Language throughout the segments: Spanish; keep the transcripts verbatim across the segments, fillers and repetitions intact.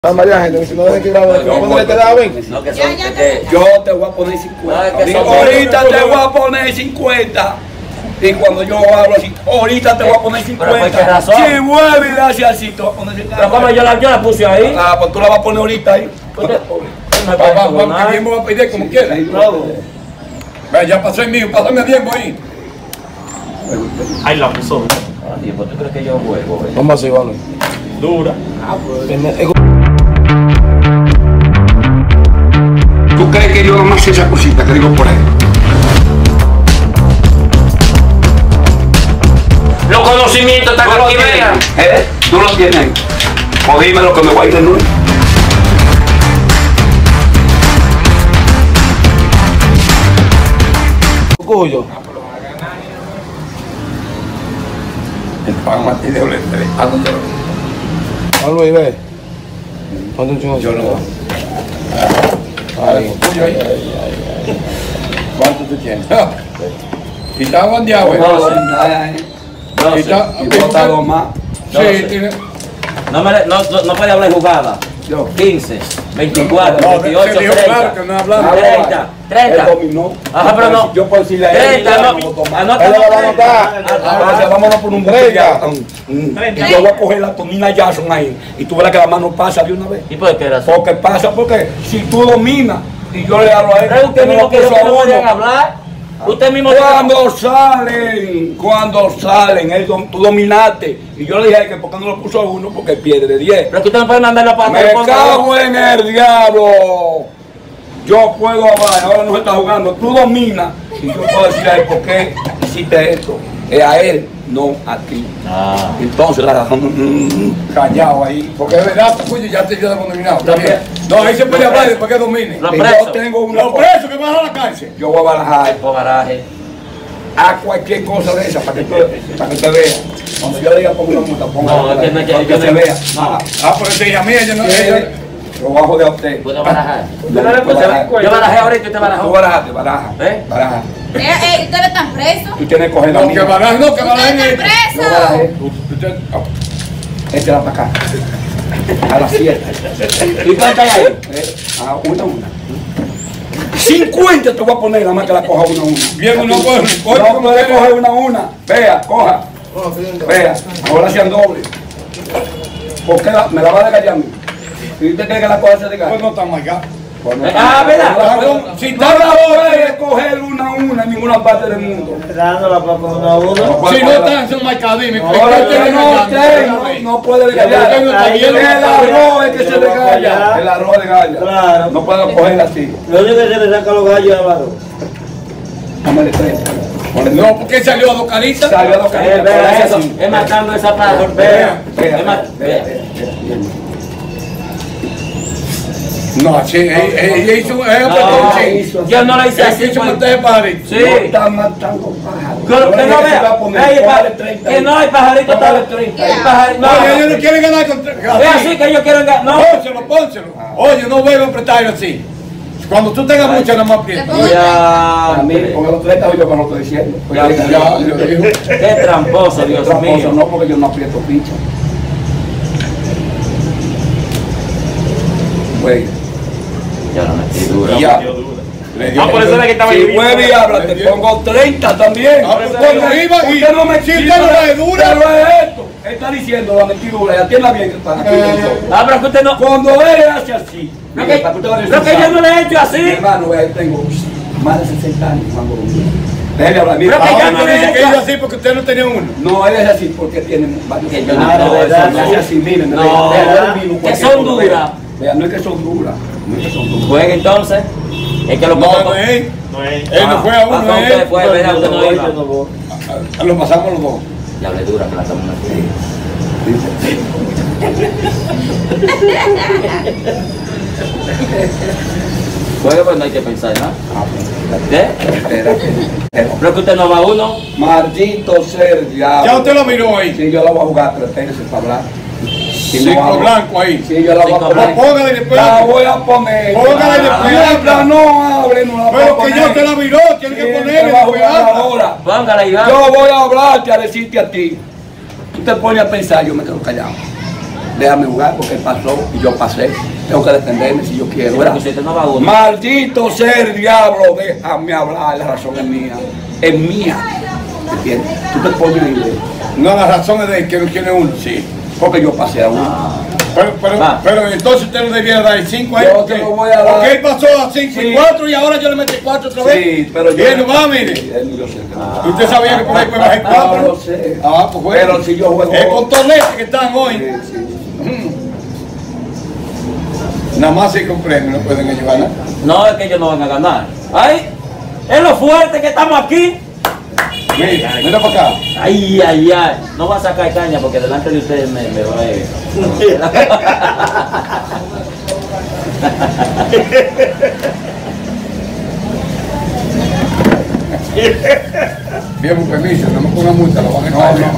La María gente, si no dejes que grabe, yo pongo te da ven. No, que Ya, son, ya, que- ya. Yo te voy a poner cincuenta. No, es que son- Ahorita te voy a poner cincuenta. Y cuando yo hablo así, ahorita te voy a poner Pero ¿por qué cincuenta. razón? Si vuelve y le hace así, te voy a poner cincuenta. Pero como yo la, yo la puse ahí. Ah, pues tú la vas a poner ahorita ahí. Usted- no me Vamos, parece vamos, nada. que bien me voy a pedir como quiera. Vea, ya pasó el mío, pásame a tiempo ahí. Ahí la puso Ah, tío, pues tú crees que yo juego, eh. Vamos así, vale. dura. ¿Tú crees que yo no sé esa cosita que digo por ahí? Los conocimientos están Tú lo aquí, tienes, vean. ¿eh? Tú lo tienes. O dime lo que me voy a ir de nuevo. Cuyo. El pan Martín de Olente. ¿A dónde lo A Luis, ve. Ponte un chingo. Yo no. Ahí. Tuyo ahí. ¿Cuánto tú tienes? Y está bandeado, No, güey. sí. No, Y sí. está- Y botado más. Sí, No, sí. tiene. No, me, no, no, no puede hablar jugada. Yo. quince, veinticuatro, No, veintiocho, se dijo treinta. claro que no hablaba. treinta, treinta. Él dominó. Ajá, pero no. Yo puedo decirle a él. treinta, no. Anota, Él le va a treinta. anotar. Ahora vámonos por un Treinta. botellón. Y yo voy a coger la Tomina Jackson ahí. Y tú verás que la mano pasa de una vez. ¿Y por qué era así? Porque pasa, porque si tú dominas y yo le hablo a él, Pero usted me mismo lo que yo puso a que no podían uno. hablar. Usted mismo dijo- Cuando salen, cuando salen, él, dom- tú dominaste. Y yo le dije que por qué no lo puso a uno, porque pierde de diez. Pero que usted no puede mandarlo para Me cago en el diablo. Yo puedo hablar, ahora no se está jugando. Tú dominas y yo puedo decirle a él por qué hiciste esto. Es a él, no a ti. Ah. Entonces la razón. Callado ahí. Porque es verdad, Cuyo, ya te ya hemos dominado. Está Lo bien. pre- No, ahí se puede lo hablar preso. después que domine. Lo Y yo preso. tengo una. Los presos que van a la cárcel. Yo voy a barajar O baraje. a cualquier cosa de esa para que, tú- para que te vea. Cuando yo le diga pongo una multa, ponga No, es que no es que para yo se no- vea. no. Ah, Ah, pero esa hija mía, yo no. ¿quiere? ella- Lo bajo de a usted. Puedo barajar. Yo no le puse Yo barajé ahorita y usted Tú barajó. barajaste, baraja. ¿Eh? Baraja. Eh, eh, ¿ustedes están presos? Tú tienes que coger la No, que mía. barajen, no, que barajen ¿Ustedes esto. están Yo barajé. presos? Usted- ah, Este va para acá. A las siete. ¿Y cuánto hay ahí? Eh, a una a una. cincuenta te voy a poner, nada más que la coja una a una. Bien, no puede. No puede coger una a una. Vea, coja. Vea, ahora sean doble. ¿Por qué la- me la va a desgallar a mí? ¿Y usted cree que la cosa se desgalla? Pues no está mal acá. Pues no. Ah, ¿verdad? No, Si no la puede coger una a una en ninguna parte del mundo. Dándola para uno a uno. Si no están, son marcadímicos. Ahora usted no, usted no, no puede desgallar. Usted no está bien. El arroz es que se desgalla. El arroz desgalla. Claro. No puede cogerla así. Lo único que se le saca los gallos a Varo. Dámele tres. Ponle No, porque salió a dos caritas. Salió a dos Eh, caritas. vea pero eso. así. Es matando esa pájaro. Vea, Es vea, ma- vea, vea. vea, vea. No, así, ella hizo, ella No, apretó un chin. yo no lo hice Ella así. hizo pues. matar de pajarito. Sí. No está matando pájaros. Que, que no Yo le dije vea. iba a poner, Ey, póngale pa- treinta que ahí. no hay pajarito. Póngale está- treinta hay ahí. pajarito. No, ellos No, no quieren ganar con es así que ellos quieren ganar. No. Pónselo, pónselo. Oye, no vuelvan a apretarlo así. Cuando tú tengas mucho, no más aprietas. Ya. A mí, con los treinta yo no lo estoy diciendo. Pues Ya, yo digo, Ya, yo digo. Qué tramposo, Dios tramposo, mío. no, porque yo no aprieto picha. Güey, Ya lo metí duro. ya. Le dio- Ah, por eso era que estaba Si viviendo. vuelve y habla, te pongo treinta también. Ah, pues cuando iba y- Usted no me si quita usted no la es dura. Pero es esto. Él está diciendo la mentira, ya tiene bien que está aquí. Ah, pero que usted no. Cuando él hace así, Lo mire, que, para que usted vaya lo que yo no le he hecho Mi así. hermano, vea, yo tengo más de sesenta años cuando dormí. Déjeme hablar, mire. Pero que Ahora ya me no le dice he que hecho hizo así porque usted no tenía uno. No, él es así porque tiene varios. Que yo Ah, no- no, eso eso no. es así, miren. No, vea, vea, vea, vino que cualquier son cosa, duras. vea. Vea, no es que son duras, no es que son duras. Juega entonces. Es que lo No, pongo. no es él. No es. Él no fue a uno, Ah, es usted él. fue, ¿verdad? Usted no iba. Ah, Lo pasamos los dos. Ya hablé dura, que la estamos metiendo. Juega, pues no hay que pensar, ¿no? Ah, pues, ¿Qué? espérate, espérate. Pero que usted no va a uno. Maldito ser diablo. Ya usted lo miró ahí. Sí, yo la voy a jugar, pero espérese para hablar. Si no Cinco hablo- blanco ahí. Sí, yo la voy a Cinco poner. blanco. Póngale después. La voy a poner. Póngala y después Mientras habla. no hable, no la voy a Pero poner. que yo te la miró, tiene que Sí, ponerle te va a después jugar habla. ahora. Póngala y va. Yo voy a hablarte, a decirte a ti. Tú te pones a pensar, yo me quedo callado. déjame jugar porque él pasó y yo pasé. Tengo que defenderme si yo quiero. Bueno, ¿verdad? que usted no va a uno. Maldito sea el diablo, déjame hablar, la razón es mía. Es mía. ¿Entiendes? Tú te pones libre. No, la razón es de que no tiene uno. Sí, porque yo pasé a uno. Pero, pero, Va. pero entonces usted no debía dar cinco a él. Yo ¿Por te qué? lo voy a dar. Porque él pasó a cinco Sí. y cuatro y ahora yo le metí cuatro otra vez. Sí, pero yo. Bien, va, mire. Sí, él, yo sé que no. Usted sabía que por ahí puede bajar No, cuatro. lo sé. Ah, pues bueno. Pero si yo juego. Es con torneos que están hoy. Sí, sí. Nada más se comprende, no pueden ellos ganar. No, es que ellos no van a ganar. ¡Ay! Es lo fuerte que estamos aquí. Mira, mira para acá. Ay, ay, ay. No va a sacar caña porque delante de ustedes me, me va a ir. Bien, un permiso, no me ponga una multa, lo van a No, echar.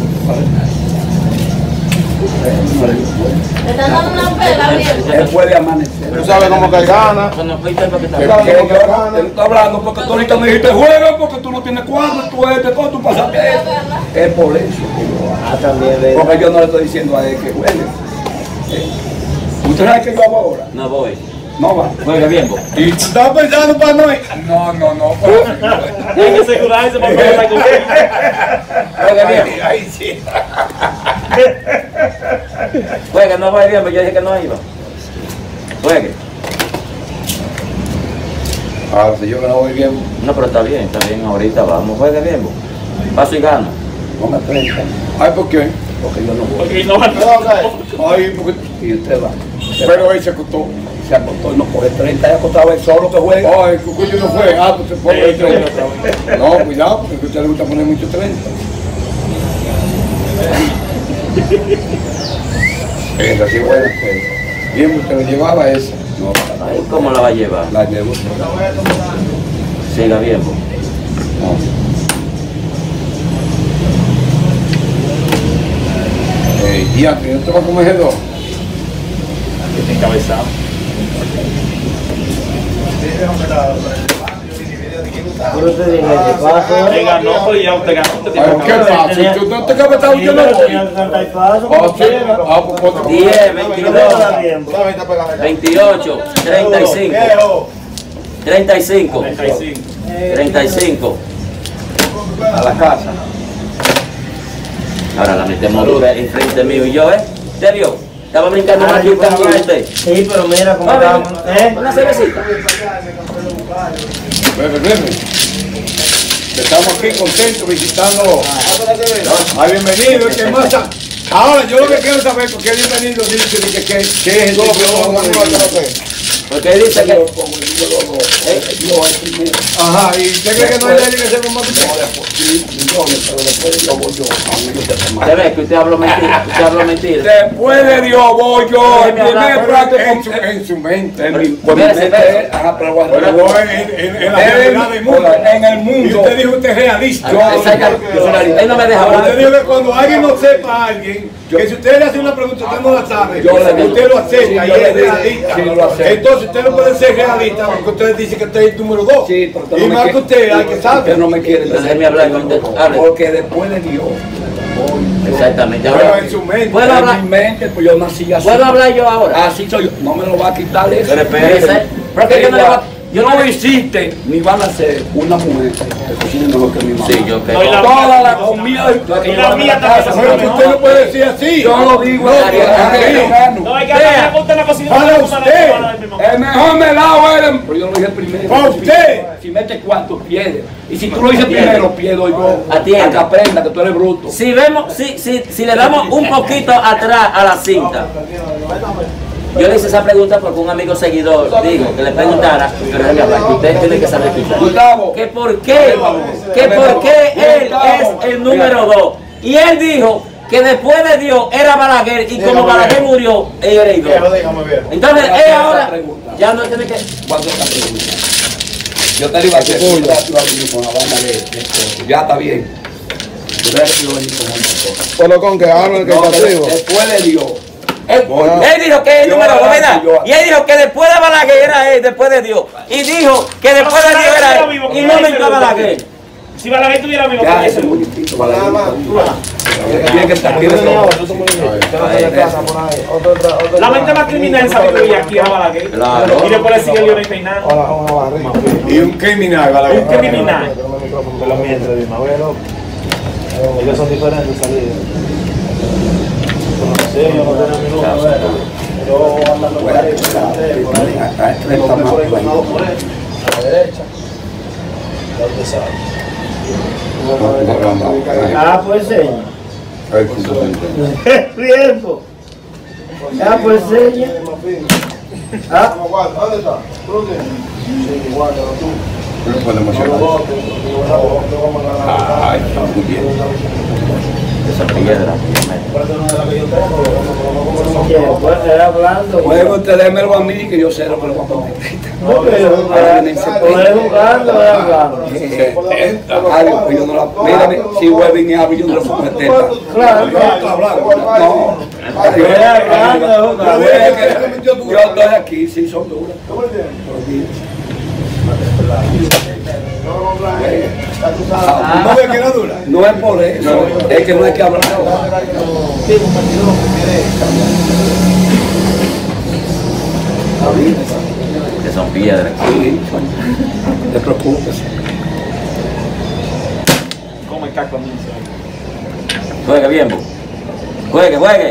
Le están dando una pela bien. Él puede amanecer. Tú sabes cómo que él gana. Bueno, ¿viste lo que está Tú sabes cómo que él gana. Él está hablando porque tú ahorita me dijiste juega porque tú no tienes cuadro, tú este, todo, tú pasaste esto. Es por eso que yo Ah, también de... porque yo no le estoy diciendo a él que juegue. Eh, ¿Usted sabe qué yo hago ahora? No voy. No va. Juega bien, vos. Y tú estabas pensando para no ir. No, no, no. para- Hay que asegurarse para poder estar conmigo. Juega bien. Ahí sí. Juega, no juega bien, pero yo dije que no iba. Juegue. Ah, si yo que no voy bien. No, pero está bien, está bien. Ahorita vamos. Juegue bien, vos. Paso y gano. Ponga treinta, Ay, ¿por qué? porque yo no voy. Porque no van Ay, porque. Y usted va. Pero él se acostó. Se acostó y no coge treinta, ya acostado él solo que juega. Oh, el cucuyo no fue. Ah, pues se pone el treinta otra vez. No, cuidado, porque a usted le gusta poner mucho treinta. Esa sí, buena. Bien, usted le llevaba esa. No, Ay, ¿cómo la va a llevar? la llevo. Siga bien, vos. Eh, y antes, ¿no te va a comer dos? encabezado. Usted ganó, pues ya usted ganó. Usted tiene Ay, que ¿qué ganar. pasa? Si tú no te cabezas, yo no voy. Ah, sí. Ah, pues ponte- diez, veintidós, veintiocho, treinta y cinco. treinta y cinco. treinta y cinco. treinta y cinco. A la casa. Ahora la metemos dura enfrente mío y yo, ¿eh? ¿Te vio? Estaba brincando más que un cangurete. Sí, pero mira cómo Vamos, estamos. ¿Eh? una cervecita. Bebe, bebe. Estamos aquí contentos visitando. Ay, bienvenido. ¿Qué más? Ahora, yo lo que quiero saber, porque bienvenido dice que, que, que es el Porque dice que... Ajá, ¿y usted cree que no hay nadie que sepa más que usted? Se ve que usted habló mentira. Usted habló mentira. Después de Dios voy yo. El Déjeme hablar, primer Pero plato en su, con- en su mente. en mi- Pero con mi espérese, mente, espérese. ajá, pero bueno, Pero no, en, en, en la realidad del mundo. En el Y mundo. usted dijo usted es realista. Exactamente. Él no me deja Usted hablar. dijo que cuando alguien no sepa a alguien, que si usted le hace una pregunta, usted no la sabe, Yo le digo. usted lo acepta Sí, y yo es le digo. realista. Sí, yo lo acepto. Entonces usted no puede ser realista porque usted dice que usted es el número dos. Sí, pero usted y no me más que quiere- usted, hay que Usted saber. no me quiere Déjeme hablar con usted. Hable. Porque después de Dios voy. Exactamente. Pero Ahora, en su mente. ¿puedo En hablar? mi mente, pues yo nací así. ¿Puedo hablar yo ahora? Así soy yo. No me lo va a quitar eso. Pero espérese. Pero que yo no le va- yo no no le- existe ni van a ser una mujer que cocine mejor que mi mamá. Sí, yo No, y la- creo. Toda la comida Y la mía también se Pero que usted no puede decir así. yo lo digo. No, Ariel, Ariel, Ariel, Ariel. No, hay que Vea. hablar con la cocina. Para no, usted. para la- para la- El mejor melado era. Pero yo lo dije primero. Para usted. Si metes cuarto, pierde. Y si tú lo dices primero, pierdo yo. Atienda. A que aprenda que tú eres bruto. Si vemos, si, si, si le damos un poquito atrás a la cinta, yo le hice esa pregunta porque un amigo seguidor dijo que le preguntara, pero déjeme hablar, que usted tiene que saber escuchar. Gustavo. Que por qué, que por qué él es el número dos. Y él dijo que después de Dios era Balaguer y como Balaguer murió, él era el dos. Entonces él ahora ya no tiene que... ¿Cuándo esta pregunta? Yo te iba a hacer con la vaina de esto. Ya está bien. Yo voy a decir lo mismo con otra cosa. Pero con que Arnold que No, está arriba. después de Dios. Él, él dijo que es el Yo número dos, adelante, ¿verdad? yo- Y él dijo que después de Balaguer era él, después de Dios. Y dijo que después de Dios era él. Y no metió a Balaguer. Si Balaguer tuviera amigos, Ya, ¿qué eso es muy eso? distinto para la tiene que estar aquí de todo. La mente más criminal en sabiduría aquí es Balaguer. Claro. Y después le sigue Leonel Peinado. Y un criminal, ¿vale? Un criminal. Ellos son diferentes salidas. Sí, yo no tengo minutos. Yo andando por ahí, por ahí. A la derecha. Ya usted sabe. Ah, pues seña. Tiempo. Ah, pues seña. Ah, ¿dónde está? ¿Tú lo tienes? Sí, igual, pero tú. No podemos hacer Ay, está muy bien. Esa piedra. ¿quién? Pues era hablando. Pueden ustedes dármelo a mí que yo sé lo que le voy a poner. No, pero pues jugando, era hablando. Ay, pues yo no la. Mírame, si vuelven y hablo, yo no lo puedo meter. Claro, No. era hablando, jugando. Yo estoy aquí, sí, son duras. ¿No ve que era dura? No es por eso, es que no hay que hablar. Que son piedras. Sí, no te preocupes. Como el caco a mí. Juegue bien, bo. Juegue, juegue.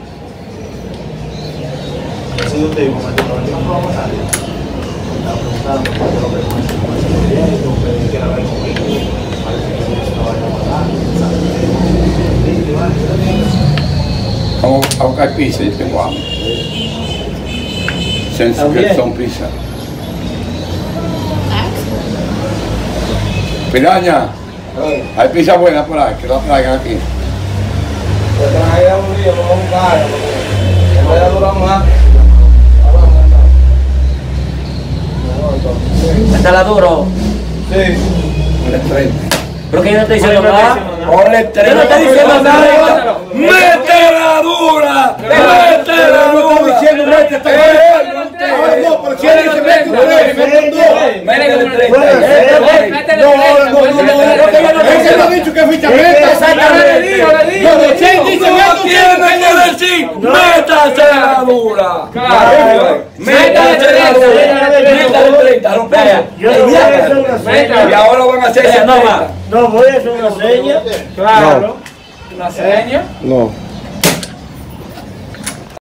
Sí, yo te digo, no vamos a salir. Estaba preguntando por lo que no es bien, que quiera ver conmigo. Parece que no vaya a matar. Vamos a buscar pizza, yo tengo hambre. Senso que son pizza. Piraña, hay pizza buena por ahí, que la traigan aquí. Pues traía un día, vamos a buscar, porque en vez de durar más. Está la duro. Sí. Pero que yo no estoy diciendo nada. Ponle tres. Yo no estoy diciendo nada. ¡Métela dura! ¡Métela dura! Ahora no, pero si él dice mete un tres, mete un dos. Métele tres. No, ahora no, no, no. Él se lo ha dicho que ficha meta. Exactamente. No, no, si él dice No mete un tiene que decir, métasela dura. Métasela dura. Métale treinta, no pega. Yo no voy a hacer una seña. Y ahora van a hacer No, setenta. va. No voy a hacer una seña. Claro. ¿Una seña? No.